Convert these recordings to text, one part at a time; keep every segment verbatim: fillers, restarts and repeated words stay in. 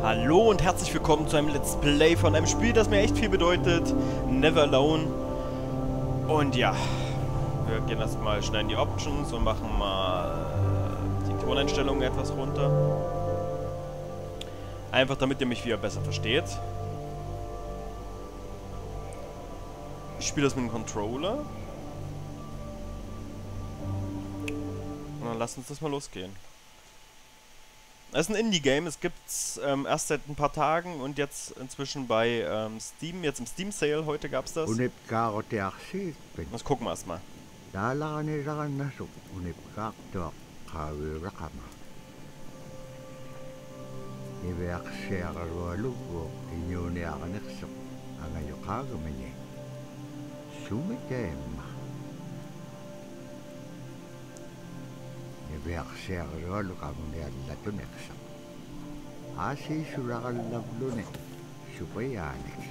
Hallo und herzlich willkommen zu einem Let's Play von einem Spiel, das mir echt viel bedeutet. Never Alone. Und ja, wir gehen erstmal schnell in die Options und machen mal die Toneinstellungen etwas runter. Einfach damit ihr mich wieder besser versteht. Ich spiele das mit dem Controller. Und dann lasst uns das mal losgehen. Es ist ein Indie-Game, es gibt's ähm, erst seit ein paar Tagen und jetzt inzwischen bei ähm, Steam, jetzt im Steam-Sale, heute gab's das. Das gucken wir erstmal. Asi suragallavlune supayanik.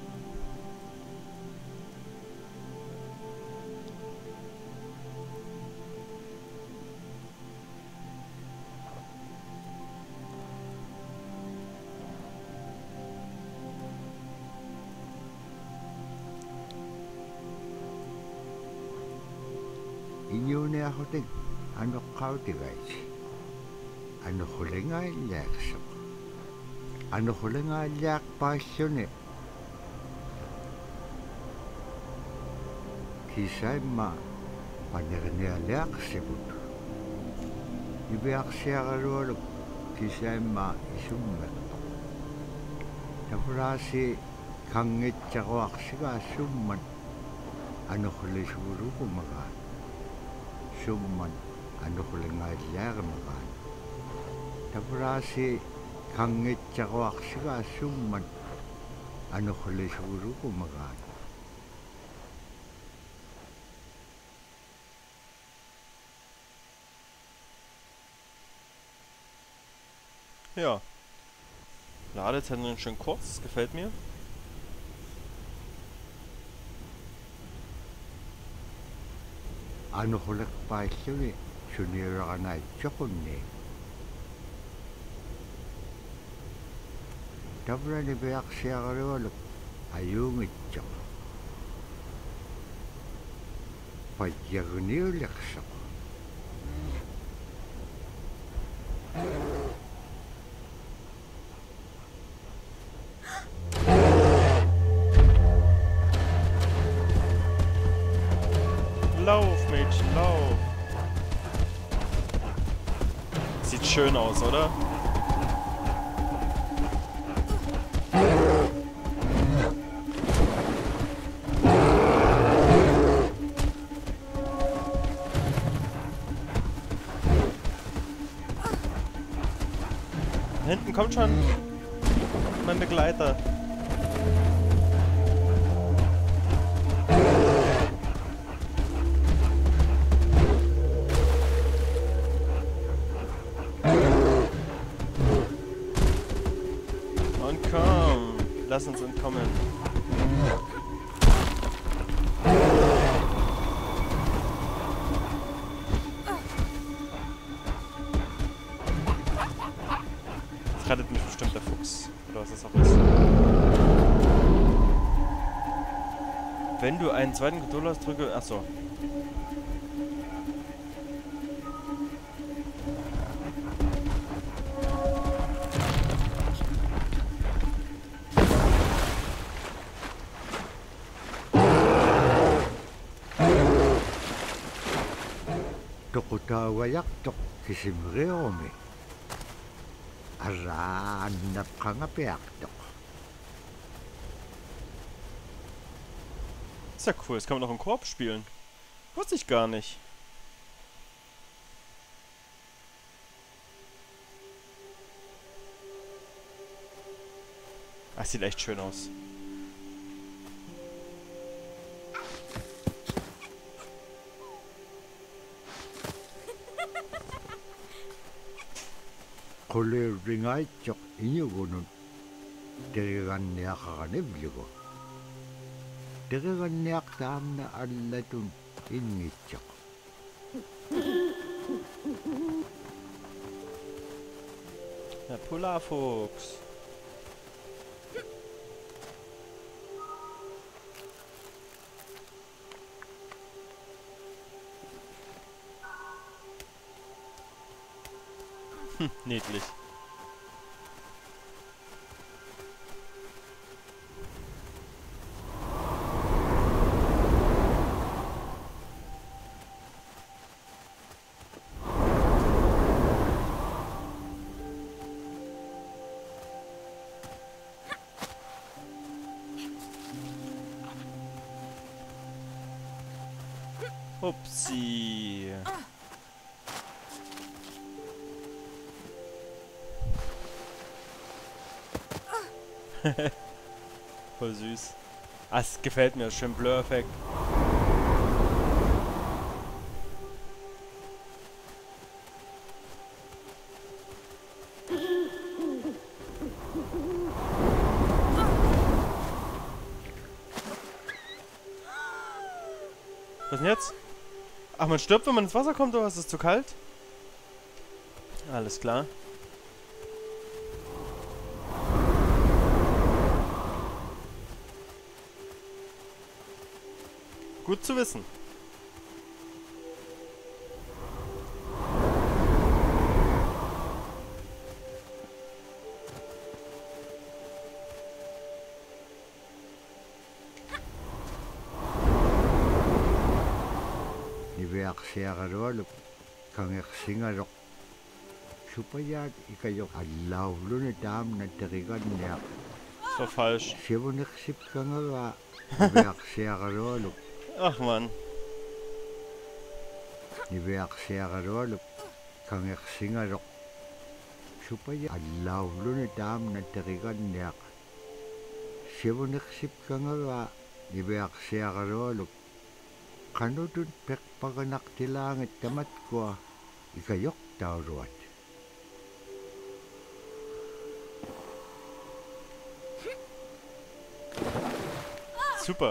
Inyune ahoting ano kautigais. Ano hulinga ilaksak. Ano hulinga ilak pasyone. Kisay ma panirnia ilak sebut. Ibiak siya kalulog kisay ma isummat. Tapurasi kangit tsakawak siya summan. Ano hulisuru kumakan. Summan ano hulinga ilak makan. Tapurasi kangit tsakawak siya summan ano hulisuru kumakan. Ja. Ladezeit schön kurz, gefällt mir. Ano hulik pasyone sunirakanay tsakunne. Tabra ni beyak siya kalulog ayungit tsak. Padyaguniulaksak. Lauf, Mädchen, lauf. Sieht schön aus, oder? Hinten kommt schon mein Begleiter. Und komm, lass uns entkommen. Jetzt rettet mich bestimmt der Fuchs. Oder was das auch ist. Wenn du einen zweiten Controller hast, drücke... Achso. Tokutawayak tok kisimreome. Araan napkangapiak tok. Ist ja cool, jetzt kann man noch im Koop spielen. Wusste ich gar nicht. Ah, sieht echt schön aus. Kole ringay tok inyugunun. Dirigan niya kakanibliko. Dirigan niya tamna allatun ingit tok. Der Polarfuchs. Hm, niedlich. Upsi. Voll süß. Ah, es gefällt mir, schön Blur-Effekt. Was denn jetzt? Ach, man stirbt, wenn man ins Wasser kommt, oder was? Ist es zu kalt? Alles klar. Gut zu wissen. Niveaksiaqalualup kangersingaluq supayaat ikayuq allauluni taamna teriganniaq Das war falsch. sivuniqsipkangaga niveaksiaqalualup Ach man. niveaksiaqalualup kangersingaluq supayaat allauluni taamna teriganniaq sivuniqsipkangaga niveaksiaqalualup qanutun peqpaganaqtilaangit tamatkua ikayuq tauruat. Super.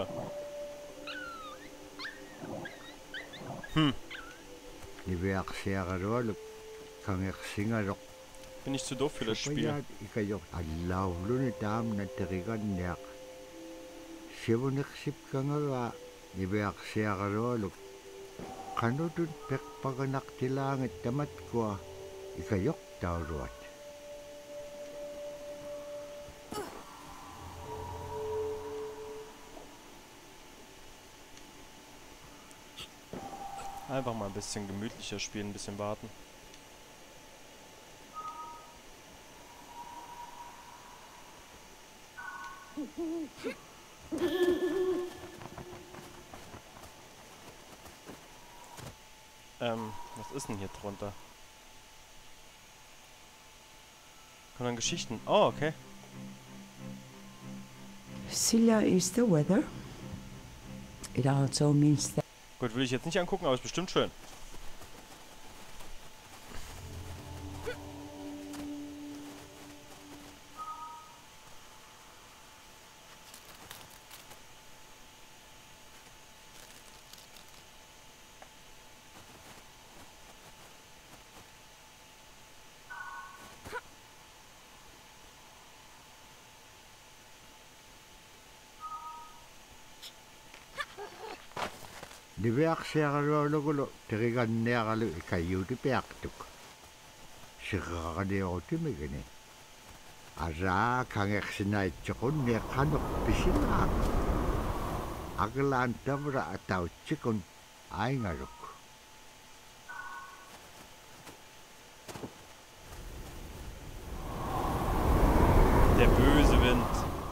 Hm. Niveaksiaqalualup kangersingaluq Bin ich zu doof für das Spiel. supayaat ikayuq allauluni taamna teriganniaq sivuniqsipkangaga niveaksiaqalualup qanutun peqpaganaqtilaangit tamatkua ikayuq tauruat. Einfach mal ein bisschen gemütlicher spielen, ein bisschen warten. Ähm, was ist denn hier drunter? Kommen dann Geschichten? Oh, okay. Silla is the weather. It also means that Gut, will ich jetzt nicht angucken, aber ist bestimmt schön. Niveaksiaqalualugulu teriganniaqalu ikayuuti piaqtuk siqaqaniurutimigini araa kangersinnaitsoqunni qanuq pisilaaq aglaan tavra atautsikun aingaluk. Der böse Wind.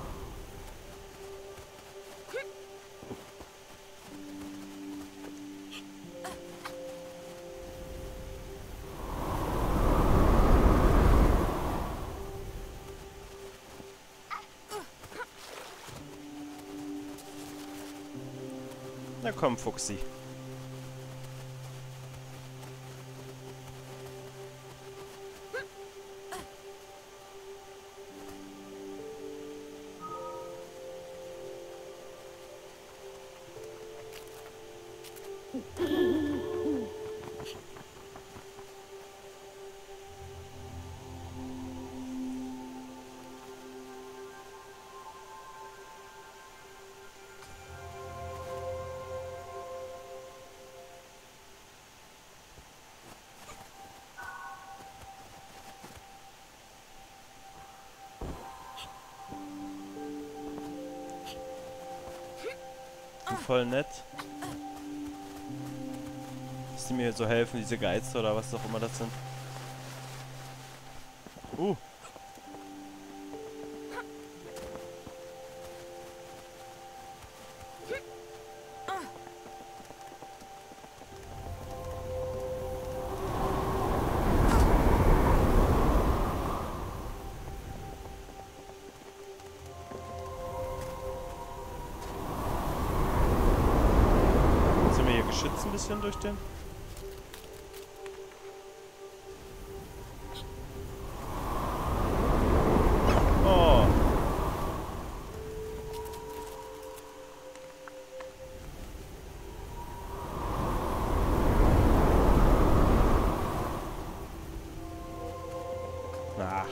Na komm, Fuchsi. voll nett. Dass die mir so helfen, diese Geister oder was auch immer das sind. Uh. Geschützt ein bisschen durch den. Oh. Ach.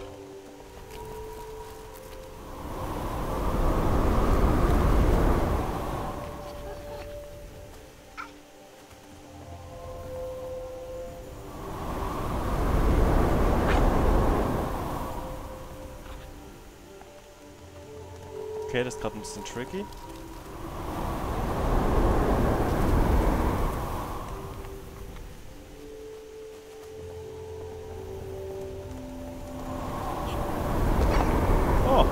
Okay, das ist gerade ein bisschen tricky. Oh!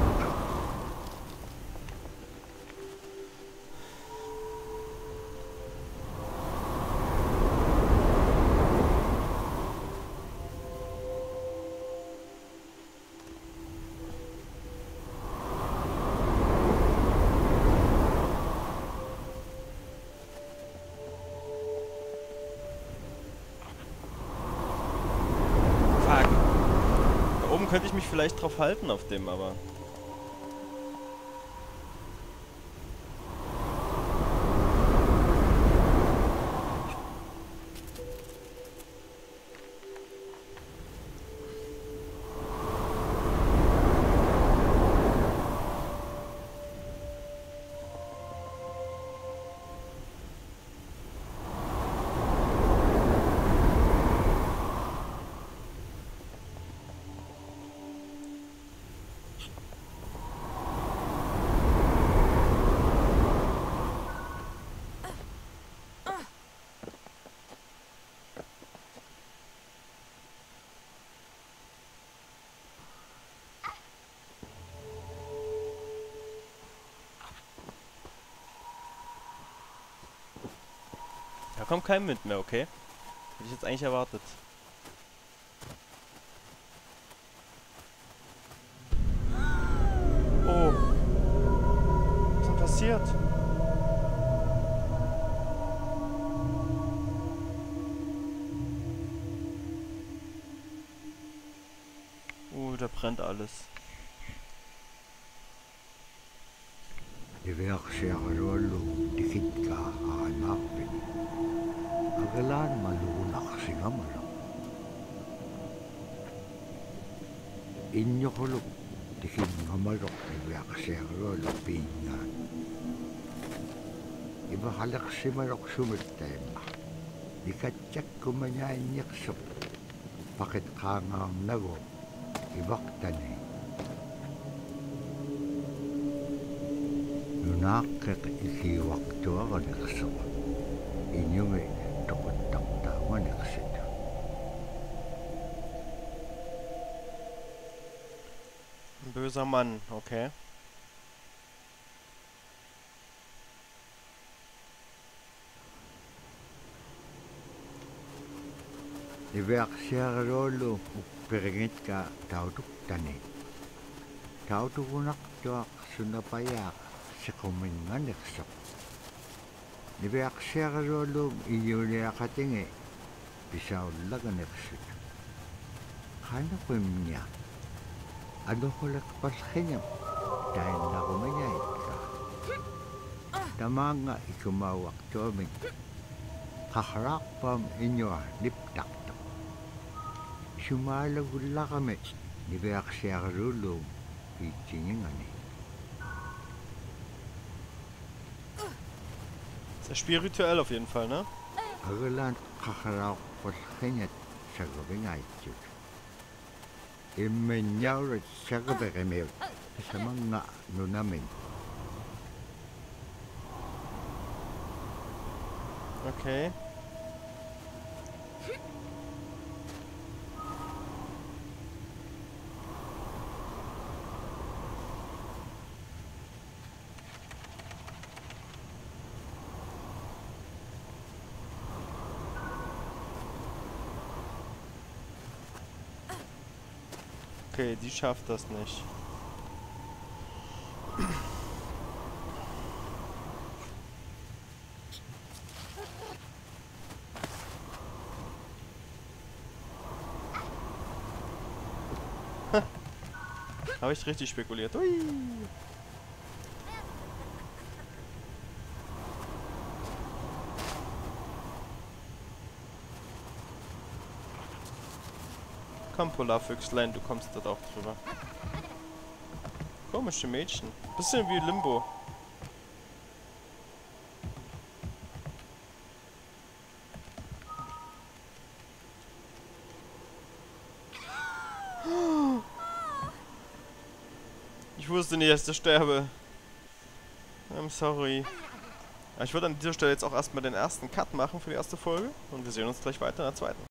Könnte ich mich vielleicht drauf halten auf dem, aber... Da kommt kein Wind mehr, okay? Hätte ich jetzt eigentlich erwartet. Oh. Was ist denn passiert? Oh, da brennt alles. Agalan malunak singamalo. Inyo kulog tikin ngamalok iyak siyarolo pingan. Iba halak simalok sumitema. Ikatsak kumanyain yaksop. Pakit kangang nago. Ibak tani. Nunakik ikiwak tuwa ka naksop. Inyo ngay takot-taktawan naksita. Ein böser Mann, okay. Ibak siya rolo upirigit ka tautuk tani. Tautuk unak tuwak sunapayak sa kumingan naksap. Ibak siya rolo iyo niya katingi. Bisaw laga naksita. Kano ko niya? Ano ko lakpas kanyam? Dahil na kumanyay ka. Tama nga ikumawak to amin. Kaharak pam inyo liptak to. Sumalagula kami. Nibayak siya karulong. Pichingin nga ni. Sehr spirituell auf jeden Fall, ne? Agalan kaharak pas kanyat sa gabi nga ito. Imenyaw at sa gabi kami sa mga nunamin. Okay. Okay, die schafft das nicht. Habe ich richtig spekuliert. Hui. Komm, Polarfüchslein, du kommst dort auch drüber. Komische Mädchen. Bisschen wie Limbo. Ich wusste nicht, dass ich sterbe. I'm sorry. Aber ich würde an dieser Stelle jetzt auch erstmal den ersten Cut machen für die erste Folge. Und wir sehen uns gleich weiter in der zweiten.